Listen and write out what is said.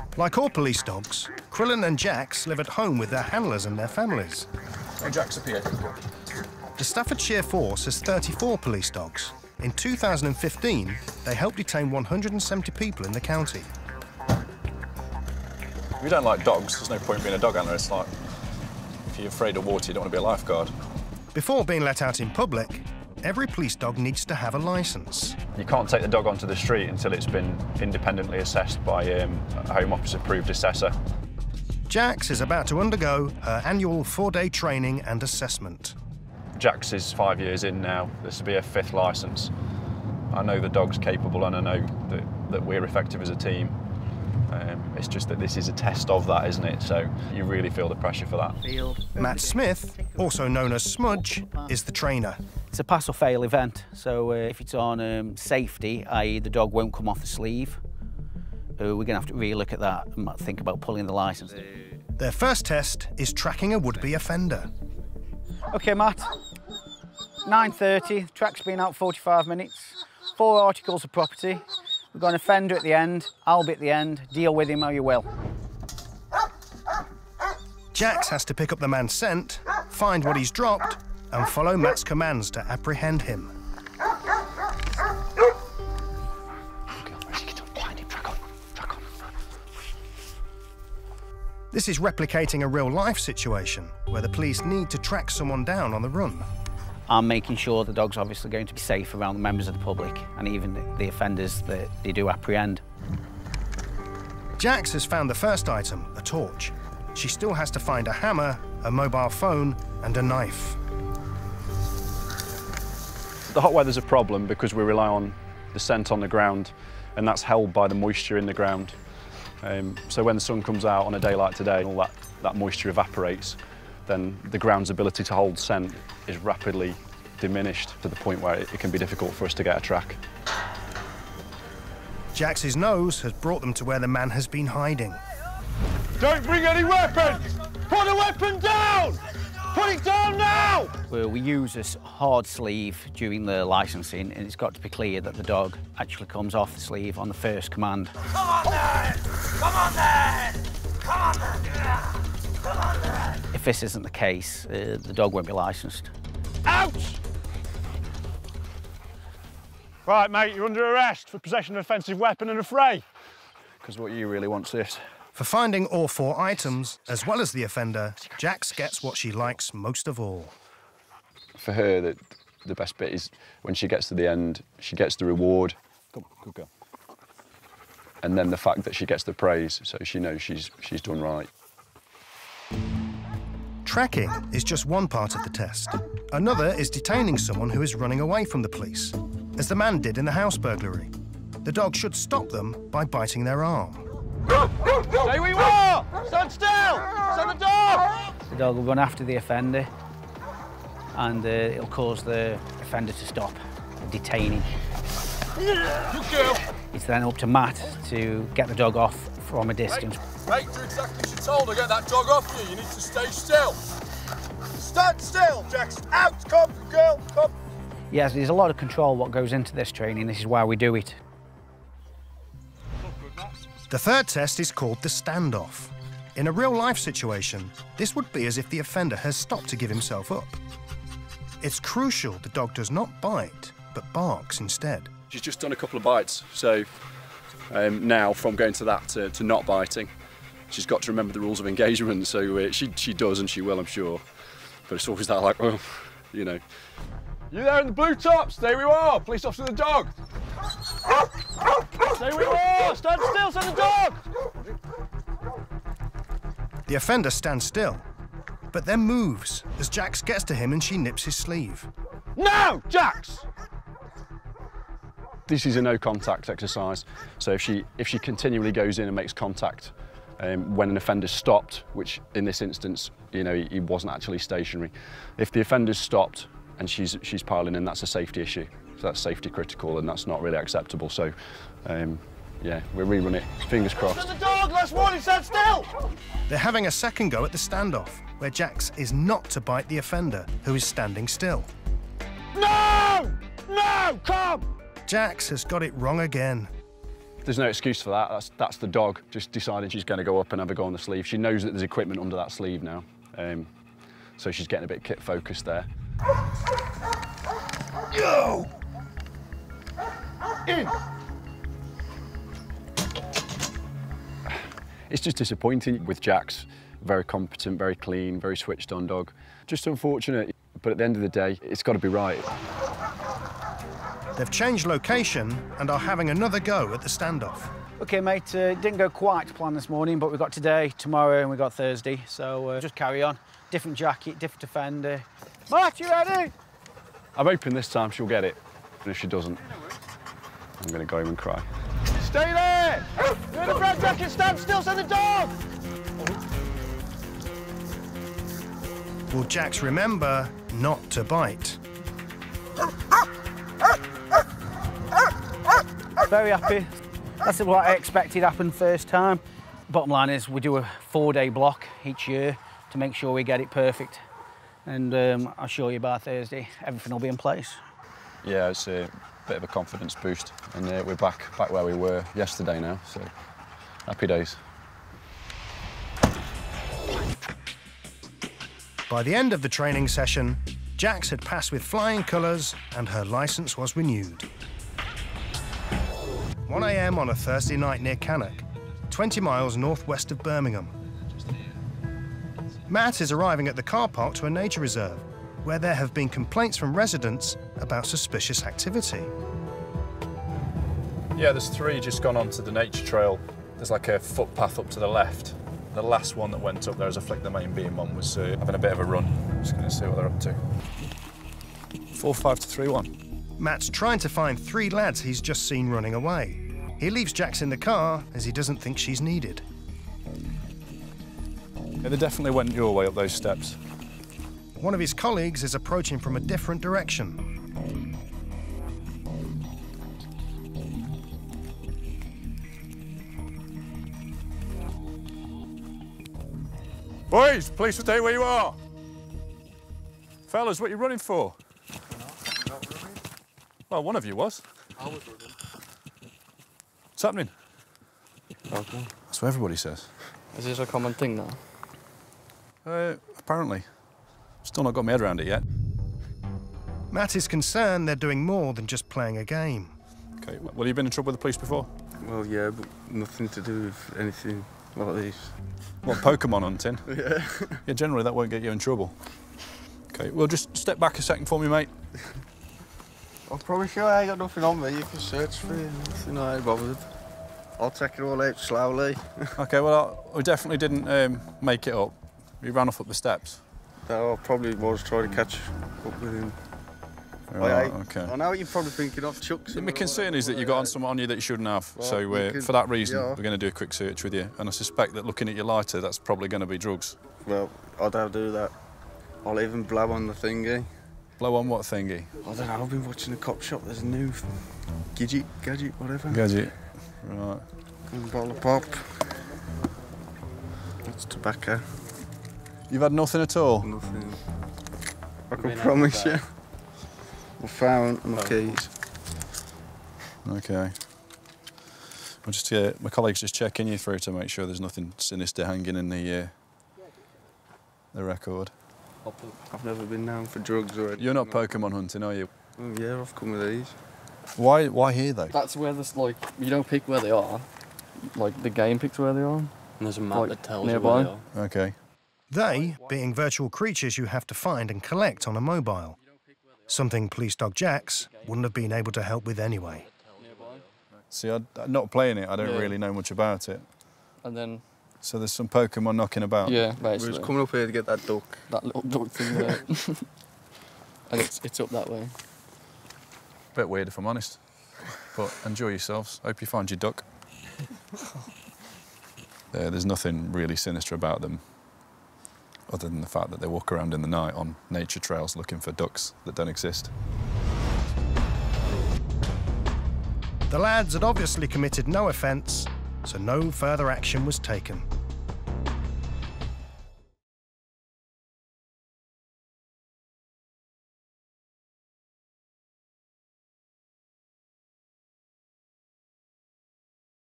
Like all police dogs, Krillin and Jax live at home with their handlers and their families. Hey, Jax, up here. The Staffordshire Force has 34 police dogs. In 2015, they helped detain 170 people in the county. If you don't like dogs, there's no point being a dog handler. It's like, if you're afraid of water, you don't want to be a lifeguard. Before being let out in public, every police dog needs to have a licence. You can't take the dog onto the street until it's been independently assessed by a Home Office approved assessor. Jax is about to undergo her annual 4-day training and assessment. Jax is 5 years in now. This will be her 5th licence. I know the dog's capable and I know that we're effective as a team. It's just that this is a test of that, isn't it? So you really feel the pressure for that. Matt Smith, also known as Smudge, is the trainer. It's a pass or fail event, so if it's on safety, i.e. the dog won't come off the sleeve, we're going to have to really look at that and think about pulling the licence. Their first test is tracking a would-be offender. OK, Matt, 9:30, track's been out 45 minutes, 4 articles of property. We've got an offender at the end, I'll be at the end, deal with him how you will. Jax has to pick up the man's scent, find what he's dropped, and follow Matt's commands to apprehend him. This is replicating a real-life situation where the police need to track someone down on the run. I'm making sure the dog's obviously going to be safe around the members of the public and even the offenders that they do apprehend. Jax has found the first item, a torch. She still has to find a hammer, a mobile phone, and a knife. The hot weather's a problem because we rely on the scent on the ground, and that's held by the moisture in the ground. So when the sun comes out on a day like today, all that moisture evaporates, then the ground's ability to hold scent is rapidly diminished to the point where it can be difficult for us to get a track. Jax's nose has brought them to where the man has been hiding. Don't bring any weapons! Put the weapon down! Put it down now! We use this hard sleeve during the licensing, and it's got to be clear that the dog actually comes off the sleeve on the first command. Come on then! Come on then! Come on then! Come on then! If this isn't the case, the dog won't be licensed. Out! Right, mate, you're under arrest for possession of an offensive weapon and affray. Because what you really want's this. For finding all 4 items, as well as the offender, Jax gets what she likes most of all. For her, the best bit is when she gets to the end, she gets the reward. Come on, good girl. And then the fact that she gets the praise, so she knows she's done right. Tracking is just one part of the test. Another is detaining someone who is running away from the police, as the man did in the house burglary. The dog should stop them by biting their arm. Stay where you are! Stand still! Stand the dog! The dog will run after the offender, and it'll cause the offender to stop, detain him. Good girl! It's then up to Matt to get the dog off from a distance. Right, do exactly as you're told to get that dog off you. You need to stay still. Stand still, Jax. Out! Come, girl, come. Yes, there's a lot of control what goes into this training. This is why we do it. The third test is called the standoff. In a real-life situation, this would be as if the offender has stopped to give himself up. It's crucial the dog does not bite, but barks instead. She's just done a couple of bites, so now from going to that to not biting, she's got to remember the rules of engagement, so she does and she will, I'm sure. But it's always that like, oh, you know. You there in the blue top, stay where you are. Police officer the dog. Stay where you are, stand still, stand the dog. The offender stands still, but then moves as Jax gets to him and she nips his sleeve. Now, Jax! This is a no contact exercise, so if she continually goes in and makes contact when an offender's stopped, which in this instance, you know, he wasn't actually stationary. If the offender's stopped and she's piling in, that's a safety issue. So that's safety critical and that's not really acceptable. So, yeah, we'll rerun it, fingers crossed. The dog, last warning, stand still! They're having a second go at the standoff, where Jax is not to bite the offender, who is standing still. No! No, come! Jax has got it wrong again. There's no excuse for that. That's the dog just deciding she's going to go up and have a go on the sleeve. She knows that there's equipment under that sleeve now, so she's getting a bit kit focused there. Go! In! It's just disappointing with Jax. Very competent, very clean, very switched on dog. Just unfortunate, but at the end of the day, it's got to be right. They've changed location and are having another go at the standoff. OK, mate, it didn't go quite to plan this morning, but we've got today, tomorrow, and we've got Thursday. So just carry on. Different jacket, different defender. Matt, you ready? I'm hoping this time she'll get it. And if she doesn't, I'm going to go home and cry. Stay there! You're the red jacket, stand still, send the dog! Will Jax remember not to bite? Very happy. That's what I expected happened first time. Bottom line is we do a 4-day block each year to make sure we get it perfect. And I'll assure you by Thursday, everything will be in place. Yeah, it's a bit of a confidence boost. And we're back where we were yesterday now, so happy days. By the end of the training session, Jax had passed with flying colours and her licence was renewed. 1 a.m. on a Thursday night near Cannock, 20 miles northwest of Birmingham. Matt is arriving at the car park to a nature reserve, where there have been complaints from residents about suspicious activity. Yeah, there's 3 just gone onto the nature trail. There's like a footpath up to the left. The last one that went up there as a flick the main beam on was having a bit of a run. Just going to see what they're up to. 4-5 to 3-1. Matt's trying to find 3 lads he's just seen running away. He leaves Jax in the car as he doesn't think she's needed. Yeah, they definitely went your way up those steps. One of his colleagues is approaching from a different direction. Boys, police will stay where you are. Fellas, what are you running for? Not running. Well, one of you was. I was running. What's happening? Okay. That's what everybody says. Is this a common thing now? Apparently. Still not got my head around it yet. Matt is concerned they're doing more than just playing a game. Okay, well, you been in trouble with the police before? Well, yeah, but nothing to do with anything like this. What, Pokémon hunting? Yeah. Yeah, generally that won't get you in trouble. Okay, well, just step back a second for me, mate. I promise you I ain't got nothing on me. You can search for it. Nothing, I ain't bothered. I'll take it all out slowly. Okay, well, we definitely didn't make it up. We ran off up the steps. No, I probably was trying to catch up with him. Right, okay. I know what you're probably thinking of, Chucks. My concern is that you got on something on you that you shouldn't have. Well, so for that reason, yeah. we're going to do a quick search with you. And I suspect that looking at your lighter, that's probably going to be drugs. Well, I don't do that. I'll even blow on the thingy. Blow on what thingy? I don't know, I've been watching the cop shop. There's a new gadget, whatever. Gadget. Right. And a bottle of pop. That's tobacco. You've had nothing at all? Nothing. I can promise you. My phone and my keys. Okay. Well, just my colleague's just checking you through to make sure there's nothing sinister hanging in the record. I've never been known for drugs or anything. You're not Pokémon hunting, are you? Oh, yeah, I've come with these. Why here though? That's where this, like, you don't pick where they are. Like, the game picks where they are. And there's a map Like, that tells nearby. you where they are. Okay. They being virtual creatures you have to find and collect on a mobile. Something police dog Jax wouldn't have been able to help with anyway. See, I'm not playing it. I don't really know much about it. And then, So there's some Pokémon knocking about. yeah, We're basically. just coming up here to get that duck. That little duck thing there. And it's up that way. Bit weird if I'm honest. But enjoy yourselves. Hope you find your duck. There's nothing really sinister about them, other than the fact that they walk around in the night on nature trails looking for ducks that don't exist. The lads had obviously committed no offence, so no further action was taken.